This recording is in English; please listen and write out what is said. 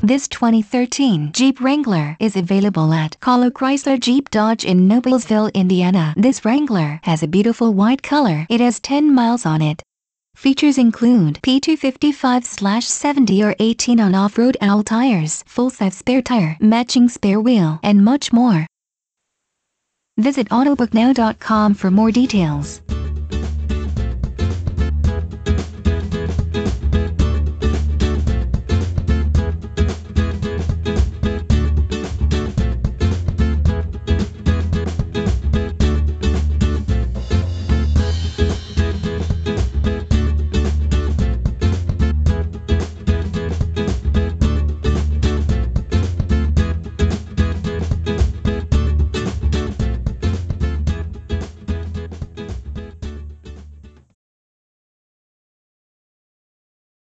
This 2013 Jeep Wrangler is available at Kahlo Chrysler Jeep Dodge in Noblesville, Indiana. This Wrangler has a beautiful white color. It has 10 miles on it. Features include P255/70 or 18 on off-road alloy tires, full-size spare tire, matching spare wheel, and much more. Visit autobooknow.com for more details.